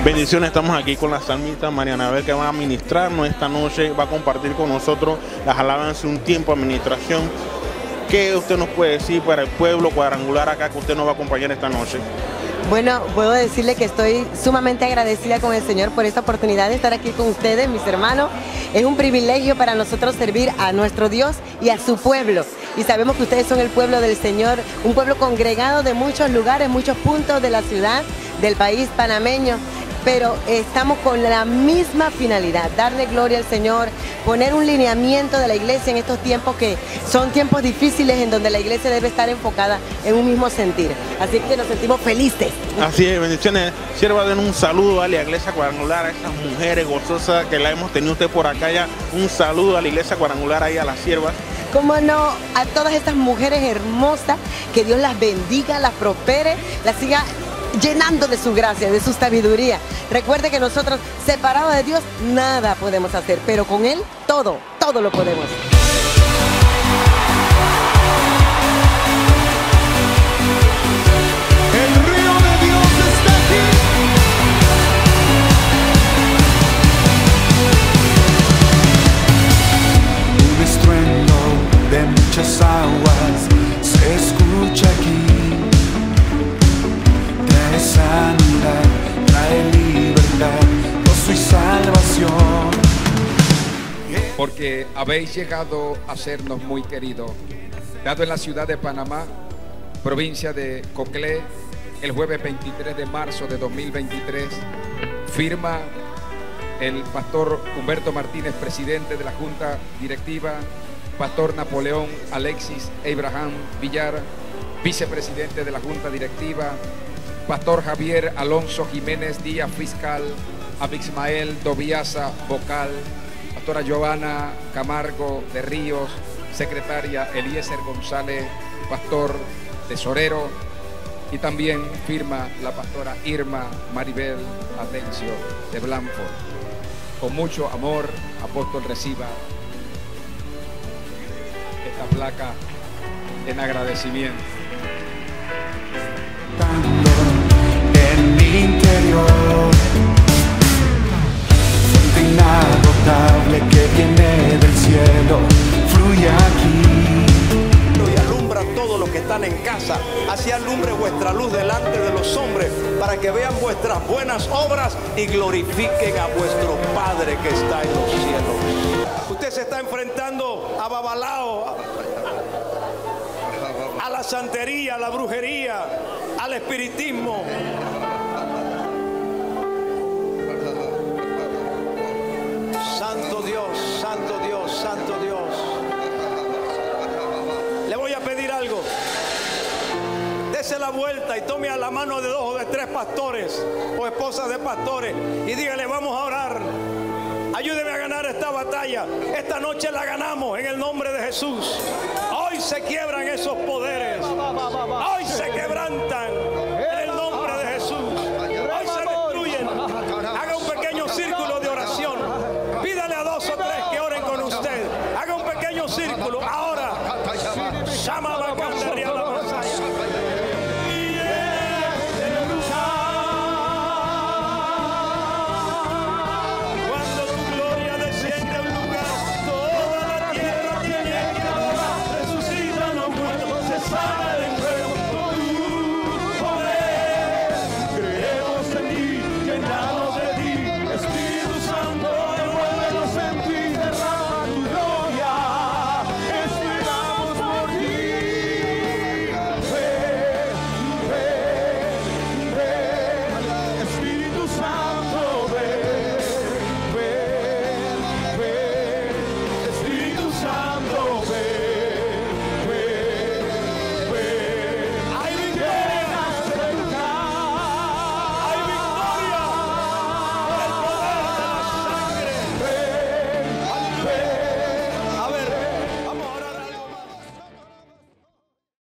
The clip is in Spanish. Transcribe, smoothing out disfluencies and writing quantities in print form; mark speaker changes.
Speaker 1: Bendiciones, estamos aquí con la salmista Mariana Abel, que va a ministrarnos esta noche, va a compartir con nosotros las alabanzas, un tiempo de administración. ¿Qué usted nos puede decir para el pueblo cuadrangular acá que usted nos va a acompañar esta noche?
Speaker 2: Bueno, puedo decirle que estoy sumamente agradecida con el Señor por esta oportunidad de estar aquí con ustedes, mis hermanos. Es un privilegio para nosotros servir a nuestro Dios y a su pueblo. Y sabemos que ustedes son el pueblo del Señor, un pueblo congregado de muchos lugares, muchos puntos de la ciudad, del país panameño. Pero estamos con la misma finalidad, darle gloria al Señor, poner un lineamiento de la iglesia en estos tiempos que son tiempos difíciles en donde la iglesia debe estar enfocada en un mismo sentir. Así que nos sentimos felices.
Speaker 1: Así es, bendiciones. Sierva, den un saludo a la iglesia cuadrangular, a esas mujeres gozosas que la hemos tenido usted por acá ya. Un saludo a la iglesia cuadrangular, ahí a las siervas.
Speaker 2: Cómo no, a todas estas mujeres hermosas, que Dios las bendiga, las prospere, las siga llenando de su gracia, de su sabiduría. Recuerde que nosotros, separados de Dios, nada podemos hacer, pero con Él, todo lo podemos.
Speaker 3: El río de Dios está aquí. Un estruendo de muchas aguas se escucha aquí. Trae sanidad, trae libertad, gozo y salvación.
Speaker 4: Porque habéis llegado a sernos muy queridos. Dado en la ciudad de Panamá, provincia de Coclé, el jueves 23 de marzo de 2023, firma el pastor Humberto Martínez, presidente de la Junta Directiva, pastor Napoleón Alexis Abraham Villar, vicepresidente de la Junta Directiva, pastor Javier Alonso Jiménez Díaz, fiscal, Abixmael Dobiaza, vocal, pastora Giovanna Camargo de Ríos, secretaria Eliezer González, pastor tesorero, y también firma la pastora Irma Maribel Atencio de Blanford. Con mucho amor, apóstol, reciba esta placa en agradecimiento.
Speaker 3: En mi interior, fuente inagotable que viene del cielo, fluye aquí.
Speaker 5: Y alumbra a todos los que están en casa, así alumbre vuestra luz delante de los hombres, para que vean vuestras buenas obras y glorifiquen a vuestro Padre que está en los cielos. Usted se está enfrentando a Babalao, a la santería, a la brujería, al espiritismo. Santo Dios, santo Dios, santo Dios. Le voy a pedir algo. Dese la vuelta y tome a la mano de 2 o de 3 pastores o esposas de pastores y dígale: vamos a orar. Ayúdeme a ganar esta batalla. Esta noche la ganamos en el nombre de Jesús. Hoy se quiebran esos poderes.